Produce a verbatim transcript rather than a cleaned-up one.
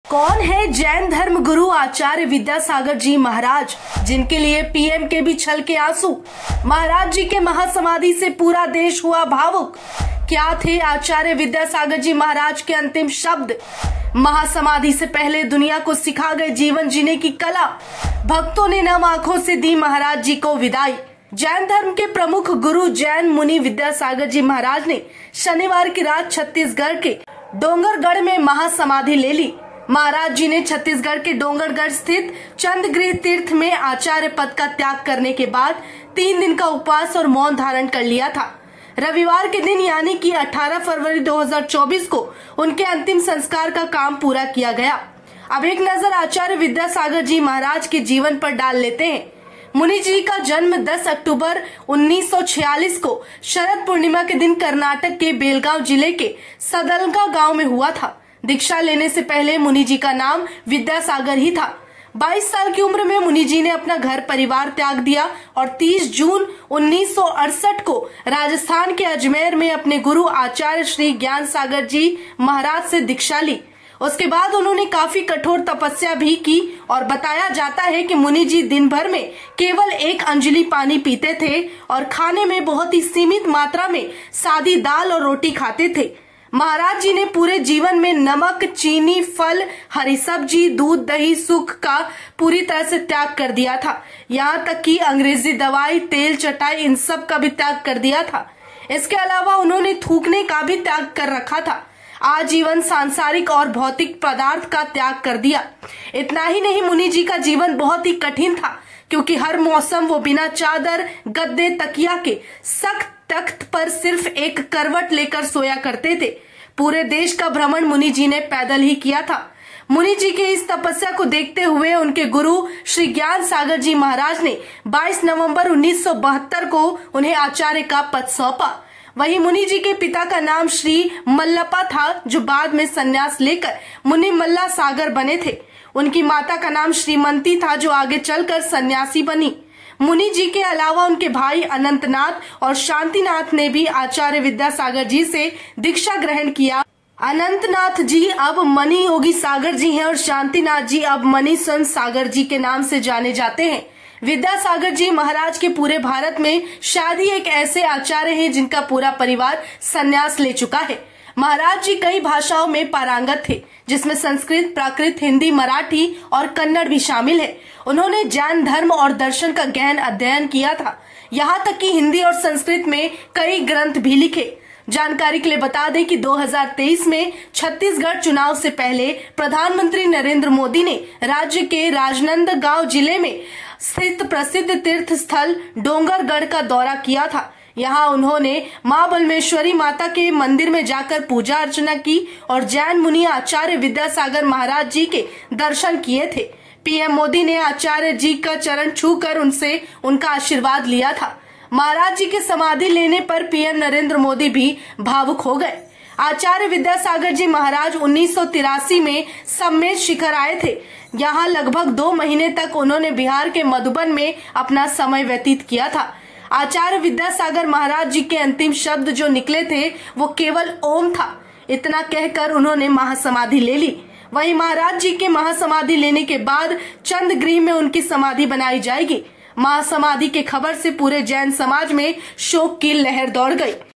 कौन है जैन धर्म गुरु आचार्य विद्यासागर जी महाराज, जिनके लिए पीएम के भी छल के आंसू। महाराज जी के महासमाधि से पूरा देश हुआ भावुक। क्या थे आचार्य विद्यासागर जी महाराज के अंतिम शब्द? महासमाधि से पहले दुनिया को सिखा गए जीवन जीने की कला। भक्तों ने नम आंखों से दी महाराज जी को विदाई। जैन धर्म के प्रमुख गुरु जैन मुनि विद्यासागर जी महाराज ने शनिवार की रात छत्तीसगढ़ के डोंगरगढ़ में महासमाधि ले ली। महाराज जी ने छत्तीसगढ़ के डोंगरगढ़ स्थित चंद्रगृह तीर्थ में आचार्य पद का त्याग करने के बाद तीन दिन का उपवास और मौन धारण कर लिया था। रविवार के दिन यानी कि अठारह फरवरी दो हज़ार चौबीस को उनके अंतिम संस्कार का काम पूरा किया गया। अब एक नजर आचार्य विद्यासागर जी महाराज के जीवन पर डाल लेते हैं। मुनि जी का जन्म दस अक्टूबर उन्नीस सौ छियालीस को शरद पूर्णिमा के दिन कर्नाटक के बेलगांव जिले के सदलगा गांव में हुआ था। दीक्षा लेने से पहले मुनि जी का नाम विद्यासागर ही था। बाईस साल की उम्र में मुनि जी ने अपना घर परिवार त्याग दिया और तीस जून उन्नीस सौ अड़सठ को राजस्थान के अजमेर में अपने गुरु आचार्य श्री ज्ञान सागर जी महाराज से दीक्षा ली। उसके बाद उन्होंने काफी कठोर तपस्या भी की और बताया जाता है कि मुनि जी दिन भर में केवल एक अंजलि पानी पीते थे और खाने में बहुत ही सीमित मात्रा में सादी दाल और रोटी खाते थे। महाराज जी ने पूरे जीवन में नमक, चीनी, फल, हरी सब्जी, दूध, दही, सुख का पूरी तरह से त्याग कर दिया था। यहाँ तक कि अंग्रेजी दवाई, तेल, चटाई इन सब का भी त्याग कर दिया था। इसके अलावा उन्होंने थूकने का भी त्याग कर रखा था। आजीवन सांसारिक और भौतिक पदार्थ का त्याग कर दिया। इतना ही नहीं, मुनि जी का जीवन बहुत ही कठिन था, क्योंकि हर मौसम वो बिना चादर, गद्दे, तकिया के सख्त तख्त पर सिर्फ एक करवट लेकर सोया करते थे। पूरे देश का भ्रमण मुनि जी ने पैदल ही किया था। मुनि जी के इस तपस्या को देखते हुए उनके गुरु श्री ज्ञान सागर जी महाराज ने बाईस नवंबर उन्नीस सौ बहत्तर को उन्हें आचार्य का पद सौंपा। वहीं मुनि जी के पिता का नाम श्री मल्लप्पा था, जो बाद में संन्यास लेकर मुनि मल्ला सागर बने थे। उनकी माता का नाम श्रीमंती था, जो आगे चलकर सन्यासी बनी। मुनि जी के अलावा उनके भाई अनंतनाथ और शांतिनाथ ने भी आचार्य विद्यासागर जी से दीक्षा ग्रहण किया। अनंतनाथ जी अब मणि योगी सागर जी हैं और शांतिनाथ जी अब मणि स्वयं सागर जी के नाम से जाने जाते हैं। विद्यासागर जी महाराज के पूरे भारत में शायद ही एक ऐसे आचार्य हैं जिनका पूरा परिवार संन्यास ले चुका है। महाराज जी कई भाषाओं में पारंगत थे, जिसमें संस्कृत, प्राकृत, हिंदी, मराठी और कन्नड़ भी शामिल है। उन्होंने जैन धर्म और दर्शन का गहन अध्ययन किया था। यहाँ तक कि हिंदी और संस्कृत में कई ग्रंथ भी लिखे। जानकारी के लिए बता दें कि दो हज़ार तेईस में छत्तीसगढ़ चुनाव से पहले प्रधानमंत्री नरेंद्र मोदी ने राज्य के राजनांदगांव जिले में स्थित प्रसिद्ध तीर्थ स्थल डोंगरगढ़ का दौरा किया था। यहाँ उन्होंने मां बलमेश्वरी माता के मंदिर में जाकर पूजा अर्चना की और जैन मुनि आचार्य विद्यासागर महाराज जी के दर्शन किए थे। पीएम मोदी ने आचार्य जी का चरण छूकर उनसे उनका आशीर्वाद लिया था। महाराज जी के समाधि लेने पर पीएम नरेंद्र मोदी भी भावुक हो गए। आचार्य विद्यासागर जी महाराज उन्नीस सौ तिरासी में सम्मेद शिखर आए थे। यहाँ लगभग दो महीने तक उन्होंने बिहार के मधुबन में अपना समय व्यतीत किया था। आचार्य विद्यासागर महाराज जी के अंतिम शब्द जो निकले थे वो केवल ओम था। इतना कहकर उन्होंने महासमाधि ले ली। वहीं महाराज जी के महासमाधि लेने के बाद चंद्रगृह में उनकी समाधि बनाई जाएगी। महासमाधि के खबर से पूरे जैन समाज में शोक की लहर दौड़ गई।